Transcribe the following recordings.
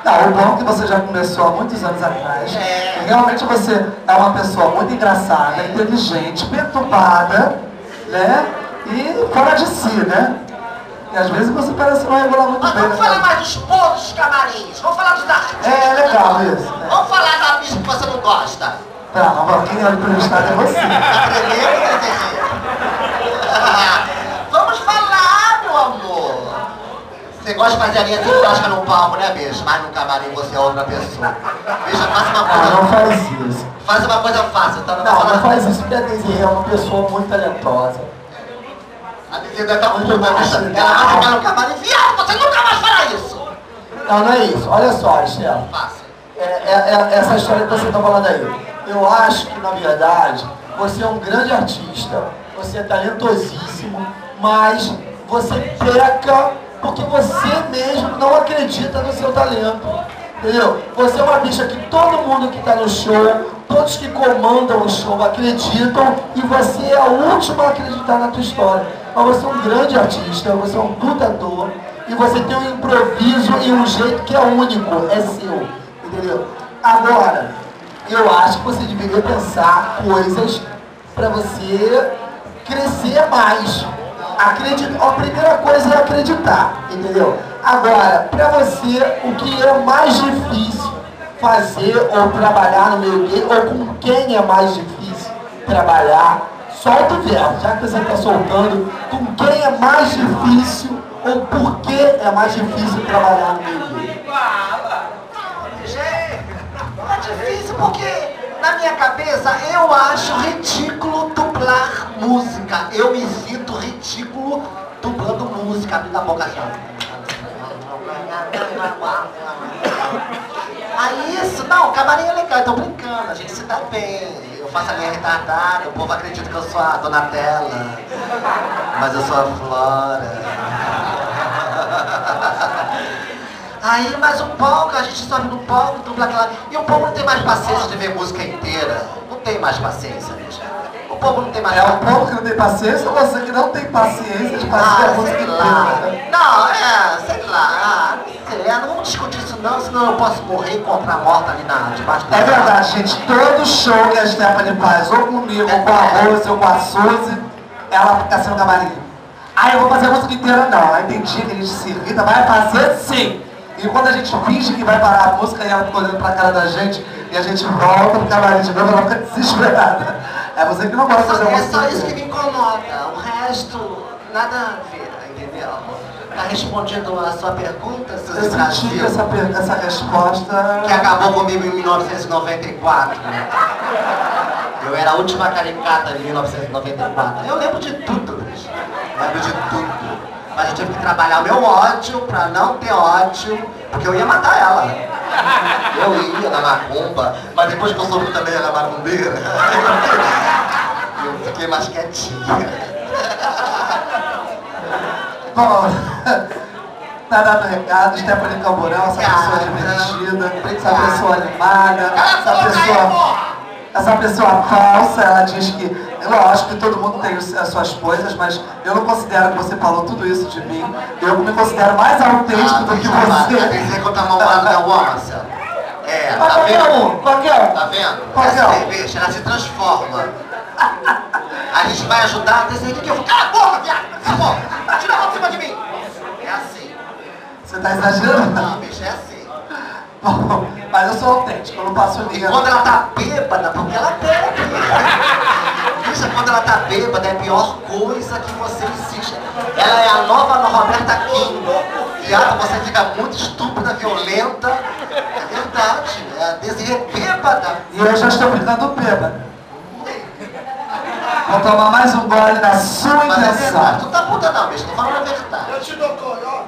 Não, o bom é que você já começou há muitos anos atrás. E realmente você é uma pessoa muito engraçada, inteligente, perturbada, né? E fora de si, né? E às vezes você parece não regular muito Mas bem. vamos falar mais dos pontos dos camarins. Vamos falar dos artistas. É legal isso. Né? Vamos falar da bicha que você não gosta. Tá, mas quem é o entrevistado é você. Vamos falar, meu amor. Você gosta de fazer a linha fantástica no palco, né, bicho? Mas no camarim você é outra pessoa. Bicha, faça uma coisa. Não faz isso. Faz uma coisa fácil, tá? Não faz isso porque a Desirê é uma pessoa muito talentosa. A Desirê deve estar puta, bicha. Ela vai ficar no camarim. Viado, você nunca mais fará isso. Não é isso. Olha só, Estela. Fácil. Essa história que você está falando aí. Eu acho que, na verdade, você é um grande artista. Você é talentosíssimo, mas você peca porque você mesmo não acredita no seu talento. Entendeu? Você é uma bicha que todo mundo que está no show, todos que comandam o show acreditam e você é a última a acreditar na tua história. Mas você é um grande artista, você é um lutador e você tem um improviso e um jeito que é único, é seu. Entendeu? Agora, eu acho que você deveria pensar coisas para você crescer mais. A primeira coisa é acreditar, entendeu? Agora, para você, o que é mais difícil fazer ou trabalhar no meio gay, ou com quem é mais difícil trabalhar, solta o verbo, já que você está soltando, com quem é mais difícil ou por que é mais difícil trabalhar no meio gay? É difícil porque, na minha cabeça, eu acho ridículo dublar música. Eu me sinto ridículo dublando música, abrindo a boca assim. Aí isso, não, o camarim é legal, eu tô brincando, a gente se dá bem. Eu faço a linha retardada, o povo acredita que eu sou a Donatella, mas eu sou a Flora. Aí, mas o palco, a gente sobe no palco, dubla aquela... E o povo não tem mais paciência de ver música inteira. Não tem mais paciência, bicho. O povo não tem mais paciência. É o povo que não tem paciência ou você que não tem paciência de fazer a música inteira? Não, sei lá. Não vamos discutir isso não, senão eu posso morrer e encontrar morta ali debaixo da... É verdade, gente. Todo show que a Stephanie faz, ou comigo, ou com a Rose, ou com a Suzy, ela fica assim no camarim. Aí eu vou fazer a música inteira, não. Aí tem dia que a gente se irrita, vai fazer sim. E quando a gente finge que vai parar a música e ela fica olhando pra cara da gente e a gente volta pro camarim de novo, ela fica desesperada. É você que não gosta de fazer a música. É só isso que me incomoda. O resto, nada a ver, entendeu? Tá respondido a sua pergunta, Suzy Eu senti essa resposta... Que acabou comigo em 1994. Eu era a última caricata em 1994. Eu lembro de tudo, bicho. Lembro de tudo. Mas eu tive que trabalhar o meu ódio pra não ter ódio, porque eu ia matar ela. Eu ia na macumba, mas depois que eu soube que também era macumbeira, eu fiquei mais quietinha. Bom, tá dado o recado, Stephanie Camburão, essa pessoa divertida, essa pessoa animada, essa pessoa falsa, ela diz que, lógico que todo mundo tem as suas coisas, mas eu não considero que você falou tudo isso de mim. Eu me considero mais autêntico do que você. Quer dizer que eu tava mal da Uó, Marcelo? É, tá vendo? Qualquer um. Tá vendo? Essa cerveja, ela se transforma. A gente vai ajudar a decidir que eu vou... Cala a boca, viado! Cala a boca! Tira a mão de cima de mim! É assim. Você tá exagerando? Não, bicho, é assim. Bom, mas eu sou autêntico, eu não passo linha. E quando ela tá bêbada, porque ela bebe. Bicha, quando ela tá bêbada, é a pior coisa que você existe. Ela é a nova Roberta Kim. Viado, você fica muito estúpida, violenta. É verdade, é a Desirê bêbada. E eu já estou ficando bêbada. Vou tomar mais um gole da sua intenção. Tu tá puta não, bicho, tô falando a verdade. Eu te dou coió.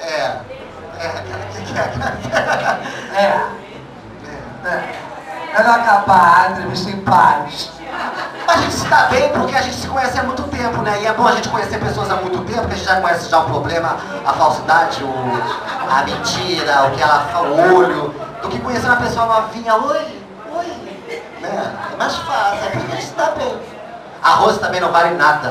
Melhor acabar a entrevista em paz. A gente se dá bem porque a gente se conhece há muito tempo, né? E é bom a gente conhecer pessoas há muito tempo, porque a gente já conhece já o problema, a falsidade, a mentira, o que ela fala, o olho, do que conhecer uma pessoa novinha, oi, né? É mais fácil, é porque a gente se dá bem. Arroz também não vale nada.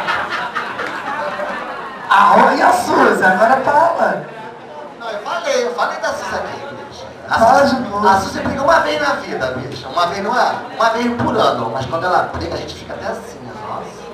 A Rô e a Suzy, agora fala. Não, eu falei, falei da Suzy aqui, bicho. Fala de novo. A Suzy briga uma vez na vida, bicho. Uma vez por ano. Mas quando ela briga, a gente fica até assim, nossa.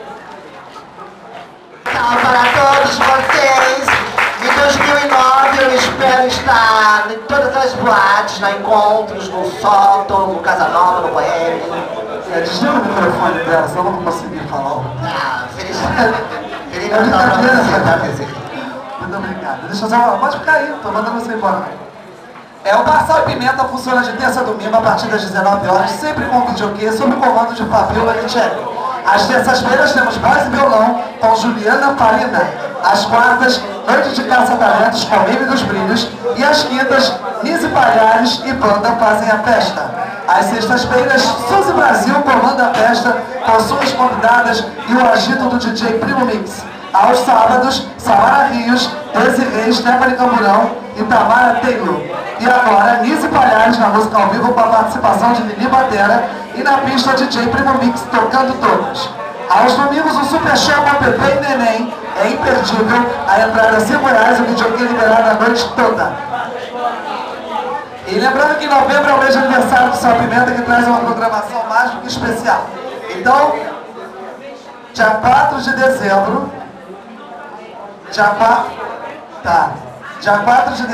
Tchau para todos vocês. Em 2009 eu espero estar em todas as boates, na Encontros, no Sótão, no Casa Nova, no Boêmio. Desliga o microfone dela, senão eu não vou conseguir falar. Ah, feliz É brincadeira. Muito obrigado. Deixa eu só falar. Pode ficar aí, tô mandando você embora. O Bar Sal e Pimenta funciona de terça a domingo a partir das 19 horas, sempre com videokê, sob o comando de Fabiola Nichelli. Às terças-feiras temos voz e violão com Juliana Farina. Às quartas, noite de caça-talentos com Mime dos Brilhos. E às quintas, Nise Palhares e banda fazem a festa. Às sextas-feiras, Suzy Brasil comanda a festa com suas convidadas e o agito do DJ Primo Mix. Aos sábados, Samara Rios, Desirê, Stephanie Camburão e Tamara Taylor. E agora, Nise Palhares na música ao vivo com a participação de Lili Batera e na pista DJ Primo Mix tocando todas. Aos domingos, o Super Show com Pepe e Neném é imperdível. A entrada é R$5, o videokê liberado a noite toda. E lembrando que em novembro é o mês de aniversário do Sal Pimenta, que traz uma programação mais do que especial. Então, dia 4 de dezembro, dia 4 de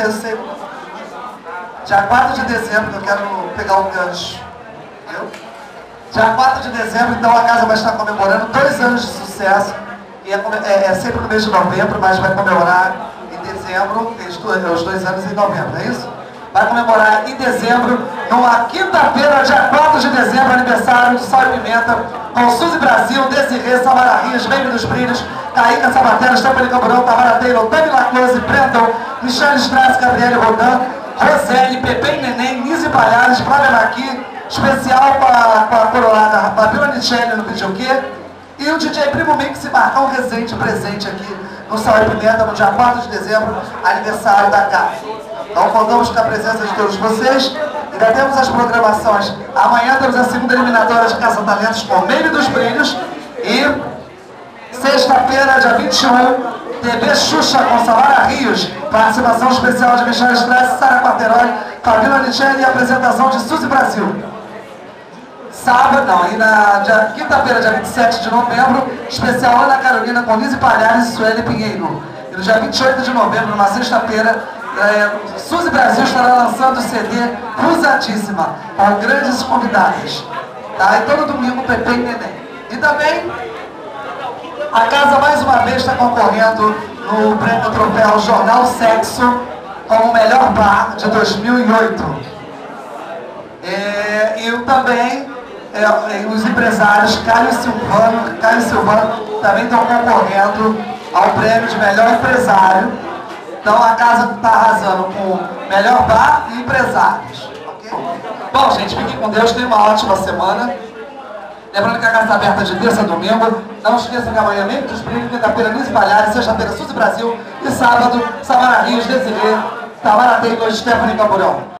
dezembro, que eu quero pegar um gancho. Viu? Dia 4 de dezembro, então a casa vai estar comemorando 2 anos de sucesso. E é sempre no mês de novembro, mas vai comemorar em dezembro, os 2 anos em novembro, é isso? Vai comemorar em dezembro, numa quinta-feira, dia 4 de dezembro, aniversário do Sal e Pimenta, com Suzy Brasil, Desirê, Samara Rios, Meme dos Brilhos, Caíca Sabatella, Stephanie Camburão, Tamara Taylor, Tami Laclose, Brandon, Michelle Strass, Gabriele Rodan, Roseli, Pepe e Neném, Nise Palhares, Flávia Maqui, especial com a coroada Fabiola Nichelli no videokê, e o DJ Primo Mix e Marcão Rezende presente aqui no Sal e Pimenta, no dia 4 de dezembro, aniversário da casa. Então contamos com a presença de todos vocês. Ainda temos as programações. Amanhã temos a segunda eliminatória de Caça-Talentos com Meme dos Brilhos. E sexta-feira, dia 21, TV Xuxa com Samara Rios. Participação especial de Michelle Strass, Sara Quarteroli, Fabiola Nichelli e apresentação de Suzy Brasil. Sábado, não, e na quinta-feira, dia 27 de novembro, especial Ana Carolina com Nise Palhares e Sueli Pinheiro. E no dia 28 de novembro, numa sexta-feira, Suzy Brasil estará lançando o CD Fusadíssima, com grandes convidados. Tá? E todo domingo, Pepe e Neném. E também, a casa mais uma vez está concorrendo no Prêmio Troféu Jornal Sexo como o melhor bar de 2008. E também os empresários Caio e Silvano também estão concorrendo ao prêmio de melhor empresário. Então a casa está arrasando com melhor bar e empresários. Okay? Bom, gente, fiquem com Deus, tenham uma ótima semana. Lembrando que a casa está aberta de terça a domingo. Não esqueça que amanhã, Meme dos Brilhos, quinta-feira, Nise Palhares, sexta-feira, Suzy Brasil e sábado, Samara Rios, Desirê, Tamara Taylor e Stephanie Camburão.